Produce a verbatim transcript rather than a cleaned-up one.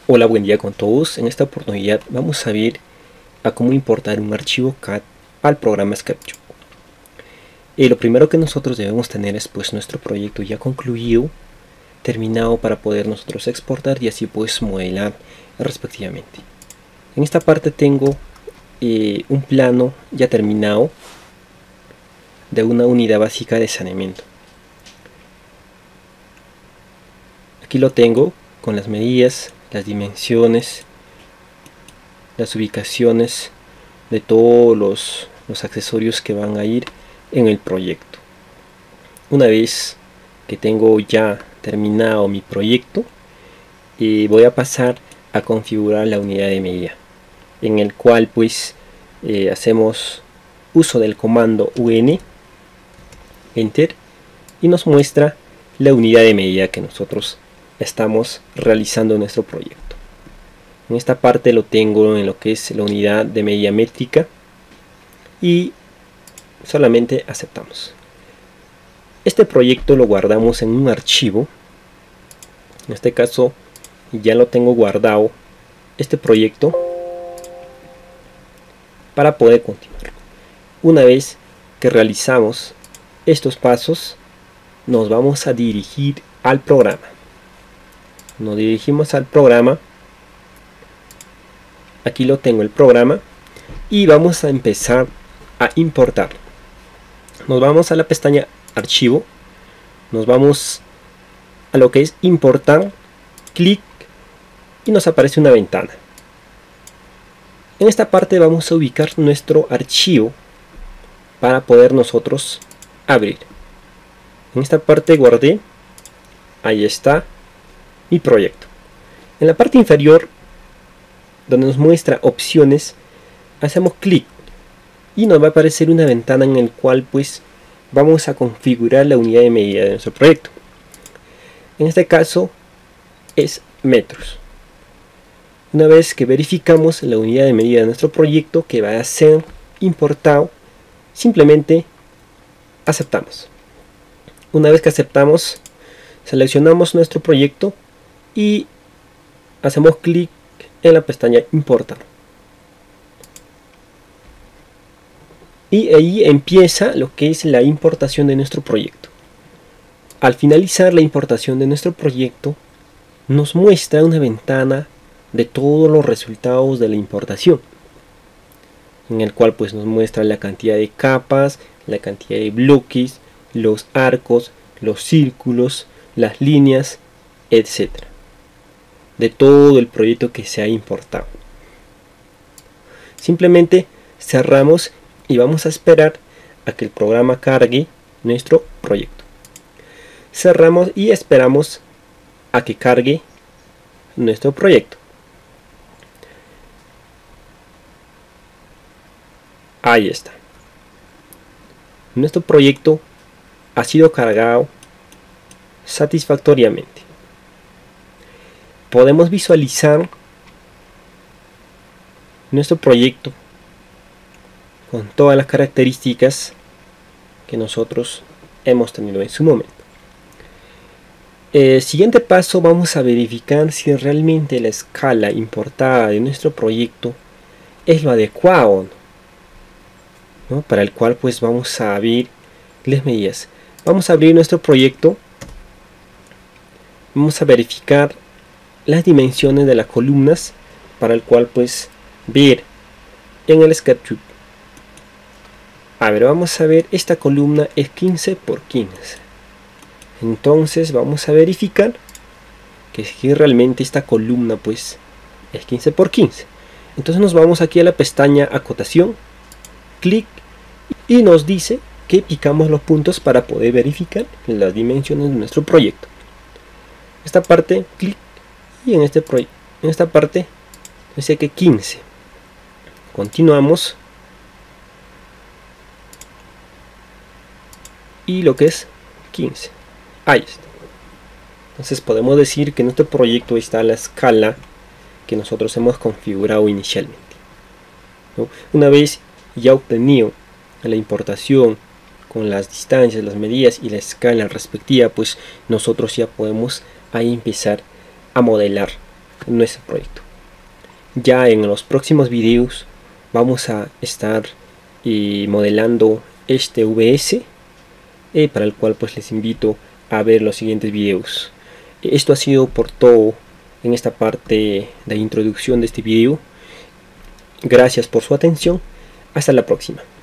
Hola, buen día con todos. En esta oportunidad vamos a ver a cómo importar un archivo C A D al programa SketchUp. Y lo primero que nosotros debemos tener es pues nuestro proyecto ya concluido, terminado, para poder nosotros exportar y así pues modelar respectivamente. En esta parte tengo eh, un plano ya terminado de una unidad básica de saneamiento. Aquí lo tengo con las medidas, las dimensiones, las ubicaciones de todos los, los accesorios que van a ir en el proyecto. Una vez que tengo ya terminado mi proyecto, eh, voy a pasar a configurar la unidad de medida, en el cual pues eh, hacemos uso del comando U N, enter, y nos muestra la unidad de medida que nosotros estamos realizando en nuestro proyecto. En esta parte lo tengo en lo que es la unidad de medida métrica y solamente aceptamos. Este proyecto lo guardamos en un archivo. En este caso ya lo tengo guardado este proyecto para poder continuar. Una vez que realizamos estos pasos, nos vamos a dirigir al programa. Nos dirigimos al programa. Aquí lo tengo, el programa, y vamos a empezar a importar. Nos vamos a la pestaña archivo, nos vamos a lo que es importar, clic, y nos aparece una ventana. En esta parte vamos a ubicar nuestro archivo para poder nosotros abrir. En esta parte guardé, ahí está mi proyecto. En la parte inferior, donde nos muestra opciones, hacemos clic y nos va a aparecer una ventana en el cual pues vamos a configurar la unidad de medida de nuestro proyecto. En este caso es metros. Una vez que verificamos la unidad de medida de nuestro proyecto que va a ser importado, simplemente aceptamos. Una vez que aceptamos, seleccionamos nuestro proyecto y hacemos clic en la pestaña importar, y ahí empieza lo que es la importación de nuestro proyecto. Al finalizar la importación de nuestro proyecto, nos muestra una ventana de todos los resultados de la importación, en el cual pues nos muestra la cantidad de capas, la cantidad de bloques, los arcos, los círculos, las líneas, etcétera, de todo el proyecto que se ha importado. Simplemente cerramos y vamos a esperar a que el programa cargue nuestro proyecto. Cerramos y esperamos a que cargue nuestro proyecto. Ahí está. Nuestro proyecto ha sido cargado satisfactoriamente. Podemos visualizar nuestro proyecto con todas las características que nosotros hemos tenido en su momento. El siguiente paso, vamos a verificar si realmente la escala importada de nuestro proyecto es lo adecuado, ¿no? Para el cual pues vamos a abrir las medidas. Vamos a abrir nuestro proyecto, vamos a verificar las dimensiones de las columnas, para el cual pues ver en el SketchUp. A ver, vamos a ver, esta columna es quince por quince. Entonces vamos a verificar que, que realmente esta columna pues es quince por quince. Entonces nos vamos aquí a la pestaña acotación, clic, y nos dice que picamos los puntos para poder verificar las dimensiones de nuestro proyecto. Esta parte, clic, y en, este en esta parte dice que quince. Continuamos. Y lo que es quince. Ahí está. Entonces podemos decir que nuestro proyecto está a la escala que nosotros hemos configurado inicialmente, ¿no? Una vez ya obtenido la importación con las distancias, las medidas y la escala respectiva, pues nosotros ya podemos ahí empezar a modelar en nuestro proyecto. Ya en los próximos videos vamos a estar eh, modelando este V S, eh, para el cual pues les invito a ver los siguientes videos. Esto ha sido por todo en esta parte de introducción de este video. Gracias por su atención. Hasta la próxima.